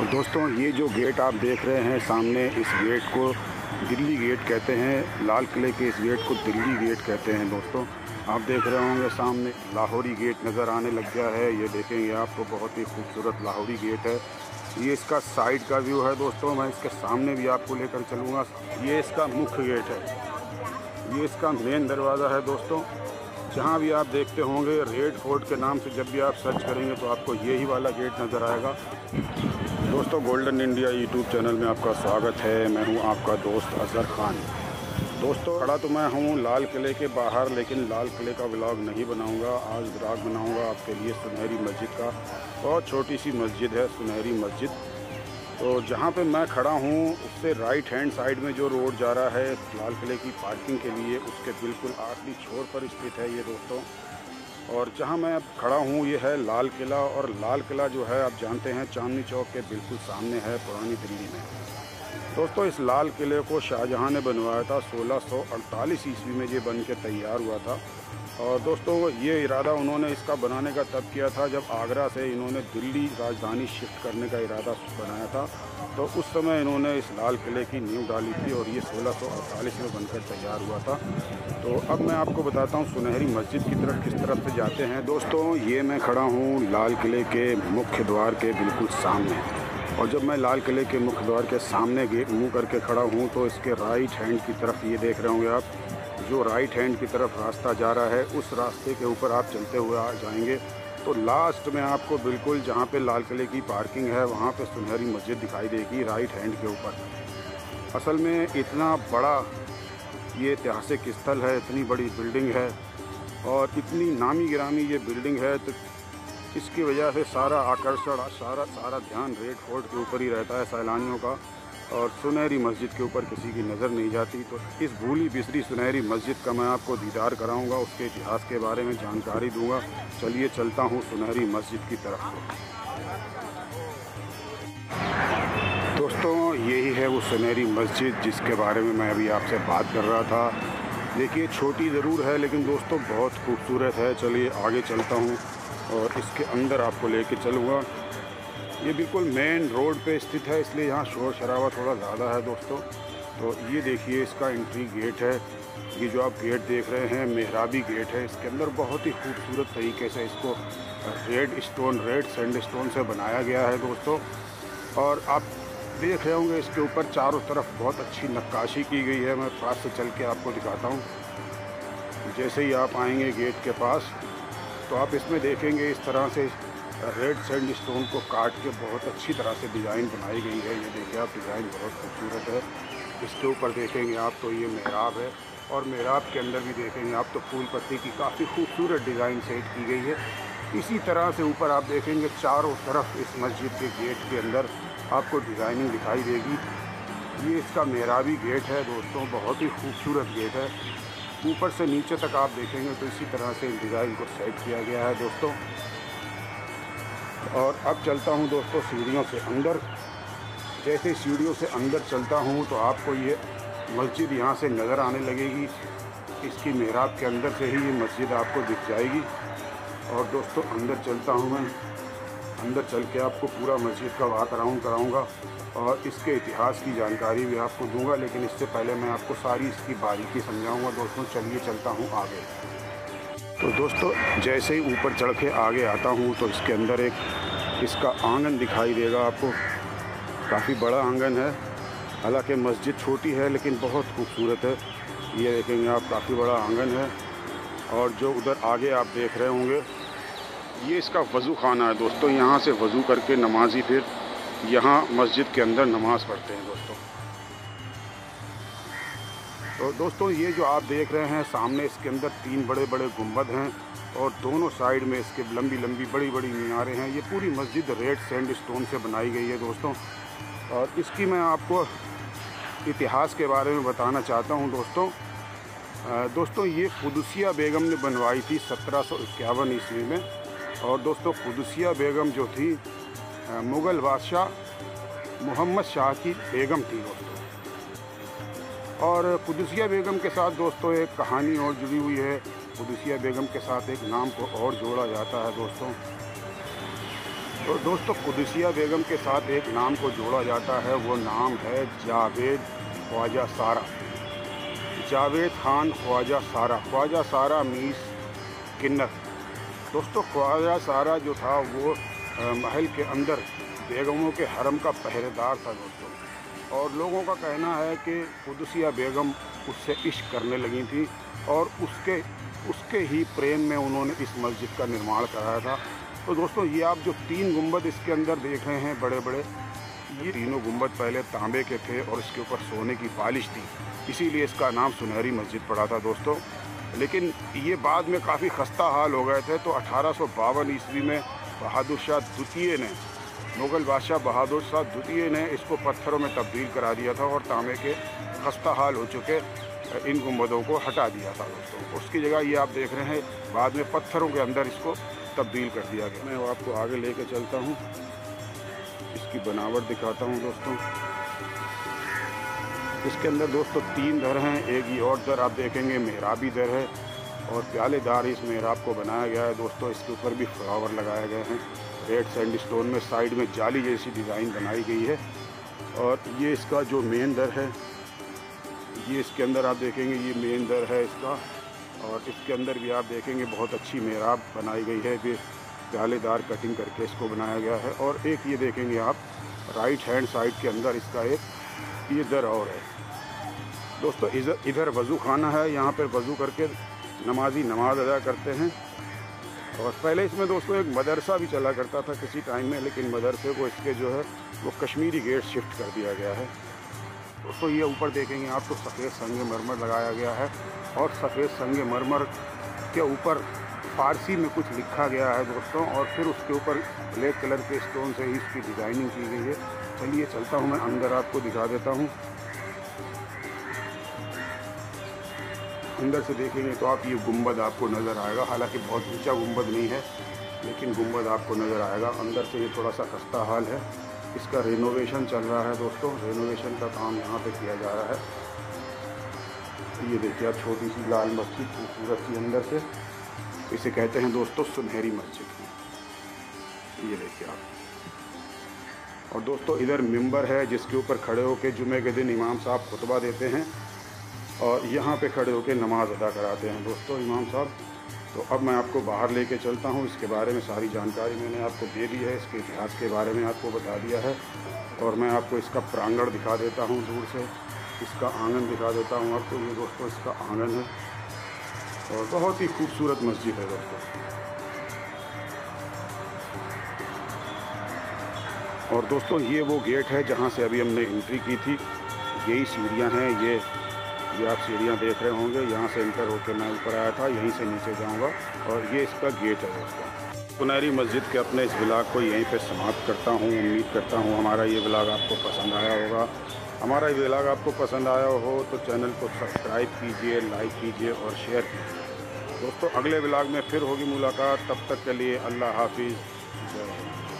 दोस्तों ये जो गेट आप देख रहे हैं सामने, इस गेट को दिल्ली गेट कहते हैं। लाल किले के इस गेट को दिल्ली गेट कहते हैं। दोस्तों आप देख रहे होंगे सामने लाहौरी गेट नज़र आने लग गया है। ये देखेंगे आपको बहुत ही खूबसूरत लाहौरी गेट है। ये इसका साइड का व्यू है दोस्तों। मैं इसके सामने भी आपको लेकर चलूँगा। ये इसका मुख्य गेट है, ये इसका मेन दरवाज़ा है दोस्तों। जहाँ भी आप देखते होंगे रेड फोर्ट के नाम से जब भी आप सर्च करेंगे तो आपको यही वाला गेट नज़र आएगा। दोस्तों गोल्डन इंडिया यूट्यूब चैनल में आपका स्वागत है। मैं हूं आपका दोस्त अज़हर ख़ान। दोस्तों खड़ा तो मैं हूं लाल किले के बाहर, लेकिन लाल किले का व्लॉग नहीं बनाऊंगा। आज व्लॉग बनाऊंगा आपके लिए सुनहरी मस्जिद का। बहुत छोटी सी मस्जिद है, सुनहरी मस्जिद। तो जहां पे मैं खड़ा हूं उससे राइट हैंड साइड में जो रोड जा रहा है लाल किले की पार्किंग के लिए, उसके बिल्कुल आखिरी छोर पर स्थित है ये दोस्तों। और जहां मैं अब खड़ा हूं ये है लाल किला। और लाल किला जो है आप जानते हैं चांदनी चौक के बिल्कुल सामने है पुरानी दिल्ली में। दोस्तों इस लाल किले को शाहजहां ने बनवाया था। 1648 ईस्वी में ये बन के तैयार हुआ था। और दोस्तों ये इरादा उन्होंने इसका बनाने का तब किया था जब आगरा से इन्होंने दिल्ली राजधानी शिफ्ट करने का इरादा बनाया था। तो उस समय इन्होंने इस लाल किले की नींव डाली थी और ये 1648 में बनकर तैयार हुआ था। तो अब मैं आपको बताता हूँ सुनहरी मस्जिद की तरफ किस तरफ से जाते हैं। दोस्तों ये मैं खड़ा हूँ लाल किले के मुख्य द्वार के बिल्कुल सामने। और जब मैं लाल किले के मुख्य द्वार के सामने मुँह करके खड़ा हूँ तो इसके राइट हैंड की तरफ ये देख रहे होंगे आप, जो राइट हैंड की तरफ रास्ता जा रहा है उस रास्ते के ऊपर आप चलते हुए आ जाएंगे तो लास्ट में आपको बिल्कुल जहाँ पे लाल किले की पार्किंग है वहाँ पे सुनहरी मस्जिद दिखाई देगी राइट हैंड के ऊपर। असल में इतना बड़ा ये ऐतिहासिक स्थल है, इतनी बड़ी बिल्डिंग है और इतनी नामी गिरामी ये बिल्डिंग है, तो इसकी वजह से सारा आकर्षण सारा ध्यान रेड फोर्ट के ऊपर ही रहता है सैलानियों का, और सुनहरी मस्जिद के ऊपर किसी की नज़र नहीं जाती। तो इस भूली बिसरी सुनहरी मस्जिद का मैं आपको दीदार कराऊंगा, उसके इतिहास के बारे में जानकारी दूंगा। चलिए चलता हूं सुनहरी मस्जिद की तरफ। दोस्तों यही है वो सुनहरी मस्जिद जिसके बारे में मैं अभी आपसे बात कर रहा था। देखिए छोटी ज़रूर है लेकिन दोस्तों बहुत खूबसूरत है। चलिए आगे चलता हूँ और इसके अंदर आपको लेके चलूँगा। ये बिल्कुल मेन रोड पे स्थित है, इसलिए यहाँ शोर शराबा थोड़ा ज़्यादा है दोस्तों। तो ये देखिए इसका एंट्री गेट है। ये जो आप गेट देख रहे हैं मेहराबी गेट है। इसके अंदर बहुत ही खूबसूरत तरीके से इसको रेड सैंडस्टोन से बनाया गया है दोस्तों। और आप देख रहे होंगे इसके ऊपर चारों तरफ बहुत अच्छी नक्काशी की गई है। मैं पास से चल के आपको दिखाता हूँ। जैसे ही आप आएंगे गेट के पास तो आप इसमें देखेंगे इस तरह से रेड सैंडस्टोन को काट के बहुत अच्छी तरह से डिज़ाइन बनाई गई है। ये देखिए आप, डिज़ाइन बहुत खूबसूरत है। इसके ऊपर देखेंगे आप तो ये मेहराब है और मेहराब के अंदर भी देखेंगे आप तो फूल पत्ती की काफ़ी खूबसूरत डिज़ाइन सेट की गई है। इसी तरह से ऊपर आप देखेंगे चारों तरफ इस मस्जिद के गेट के अंदर आपको डिज़ाइनिंग दिखाई देगी। ये इसका मेहराबी गेट है दोस्तों, बहुत ही खूबसूरत गेट है। ऊपर से नीचे तक आप देखेंगे तो इसी तरह से डिज़ाइन को सेट किया गया है दोस्तों। और अब चलता हूं दोस्तों सीढ़ियों से अंदर। जैसे सीढ़ियों से अंदर चलता हूं तो आपको ये मस्जिद यहां से नज़र आने लगेगी। इसकी मेहराब के अंदर से ही ये मस्जिद आपको दिख जाएगी। और दोस्तों अंदर चलता हूं मैं। अंदर चल के आपको पूरा मस्जिद का वॉक अराउंड कराऊँगा और इसके इतिहास की जानकारी भी आपको दूंगा। लेकिन इससे पहले मैं आपको सारी इसकी बारीकी समझाऊँगा दोस्तों। चलिए चलता हूँ आगे। तो दोस्तों जैसे ही ऊपर चढ़ के आगे आता हूँ तो इसके अंदर एक इसका आंगन दिखाई देगा आपको। काफ़ी बड़ा आंगन है, हालांकि मस्जिद छोटी है लेकिन बहुत खूबसूरत है। ये देखेंगे आप, काफ़ी बड़ा आंगन है। और जो उधर आगे आप देख रहे होंगे ये इसका वज़ू खाना है दोस्तों। यहाँ से वज़ू करके नमाजी फिर यहाँ मस्जिद के अंदर नमाज़ पढ़ते हैं दोस्तों। तो दोस्तों ये जो आप देख रहे हैं सामने, इसके अंदर 3 बड़े बड़े गुंबद हैं और दोनों साइड में इसके लंबी लंबी बड़ी बड़ी मीनारें हैं। ये पूरी मस्जिद रेड सैंडस्टोन से बनाई गई है दोस्तों। और इसकी मैं आपको इतिहास के बारे में बताना चाहता हूँ दोस्तों ये कुदसिया बेगम ने बनवाई थी 1751 ईस्वी में। और दोस्तों कुदसिया बेगम जो थी मुग़ल बादशाह मोहम्मद शाह की बेगम थी दोस्तों। और कुदसिया बेगम के साथ दोस्तों एक कहानी और जुड़ी हुई है। कुदसिया बेगम के साथ एक नाम को और जोड़ा जाता है दोस्तों। तो दोस्तों कुदसिया बेगम के साथ एक नाम को जोड़ा जाता है, वो नाम है जावेद ख्वाजा सारा। जावेद खान ख्वाजा सारा। ख्वाजा सारा मीस किन्नर। दोस्तों ख्वाजा सारा जो था वो महल के अंदर बेगमों के हरम का पहरेदार था दोस्तों, और लोगों का कहना है कि कुदसिया बेगम उससे इश्क करने लगी थी और उसके ही प्रेम में उन्होंने इस मस्जिद का निर्माण कराया था। तो दोस्तों ये आप जो 3 गुंबद इसके अंदर देख रहे हैं बड़े बड़े, ये तीनों गुंबद पहले तांबे के थे और इसके ऊपर सोने की पालिश थी, इसीलिए इसका नाम सुनहरी मस्जिद पड़ा था दोस्तों। लेकिन ये बाद में काफ़ी खस्ता हाल हो गए थे, तो 1852 ईस्वी में बहादुर शाह द्वितीय ने, मुग़ल बादशाह बहादुर शाह द्वितीय ने इसको पत्थरों में तब्दील करा दिया था और तांबे के खस्ता हाल हो चुके इन गुंबदों को हटा दिया था दोस्तों। उसकी जगह ये आप देख रहे हैं बाद में पत्थरों के अंदर इसको तब्दील कर दिया गया। मैं वो आपको आगे लेके चलता हूँ, इसकी बनावट दिखाता हूँ दोस्तों। इसके अंदर दोस्तों 3 दर हैं, एक ये और दर आप देखेंगे मेहराबी दर है और प्यालेदार इस मेहराब को बनाया गया है दोस्तों। इसके ऊपर भी फ्लावर लगाए गए हैं, रेड सैंडस्टोन में साइड में जाली जैसी डिज़ाइन बनाई गई है। और ये इसका जो मेन दर है, ये इसके अंदर आप देखेंगे ये मेन दर है इसका, और इसके अंदर भी आप देखेंगे बहुत अच्छी मेहराब बनाई गई है, ये प्यालेदार कटिंग करके इसको बनाया गया है। और एक ये देखेंगे आप राइट हैंड साइड के अंदर इसका एक ये दर और है दोस्तों। इधर वज़ू खाना है, यहाँ पर वज़ू करके नमाजी नमाज अदा करते हैं। और पहले इसमें दोस्तों एक मदरसा भी चला करता था किसी टाइम में, लेकिन मदरसे को इसके जो है वो कश्मीरी गेट शिफ्ट कर दिया गया है दोस्तों। ये ऊपर देखेंगे आप तो सफ़ेद संगमरमर लगाया गया है, और सफ़ेद संगमरमर के ऊपर फ़ारसी में कुछ लिखा गया है दोस्तों, और फिर उसके ऊपर ब्लैक कलर के स्टोन से ही इसकी डिज़ाइनिंग की गई है। चलिए चलता हूँ मैं अंदर, आपको दिखा देता हूँ। अंदर से देखेंगे तो आप ये गुंबद आपको नज़र आएगा, हालांकि बहुत ऊंचा गुंबद नहीं है, लेकिन गुंबद आपको नज़र आएगा। अंदर से ये थोड़ा सा खस्ता हाल है, इसका रेनोवेशन चल रहा है दोस्तों, रेनोवेशन का काम यहाँ पे किया जा रहा है। ये देखिए आप छोटी सी लाल मस्जिद खूबसूरत सी अंदर से, इसे कहते हैं दोस्तों सुनहरी मस्जिद। ये देखिए आप। और दोस्तों इधर मिंबर है जिसके ऊपर खड़े होकर जुमे के दिन इमाम साहब खुतबा देते हैं, और यहाँ पे खड़े होकर नमाज अदा कराते हैं दोस्तों इमाम साहब। तो अब मैं आपको बाहर लेके चलता हूँ, इसके बारे में सारी जानकारी मैंने आपको दे दी है, इसके इतिहास के बारे में आपको बता दिया है, और मैं आपको इसका प्रांगण दिखा देता हूँ दूर से, इसका आंगन दिखा देता हूँ आपको। ये दोस्तों इसका आंगन है, और बहुत ही खूबसूरत मस्जिद है दोस्तों। और दोस्तों ये वो गेट है जहाँ से अभी हमने एंट्री की थी, यही सीढ़ियाँ हैं, ये आप सीढ़ियाँ देख रहे होंगे, यहाँ से एंटर होकर मैं ऊपर आया था, यहीं से नीचे जाऊँगा, और ये इसका गेट है दोस्तों। सुनहरी मस्जिद के अपने इस व्लॉग को यहीं पे समाप्त करता हूँ। उम्मीद करता हूँ हमारा ये व्लॉग आपको पसंद आया होगा। हमारा ये व्लॉग आपको पसंद आया हो तो चैनल को सब्सक्राइब कीजिए, लाइक कीजिए और शेयर कीजिए दोस्तों। अगले व्लॉग में फिर होगी मुलाकात, तब तक के लिए अल्लाह हाफिज़, जय हिंद।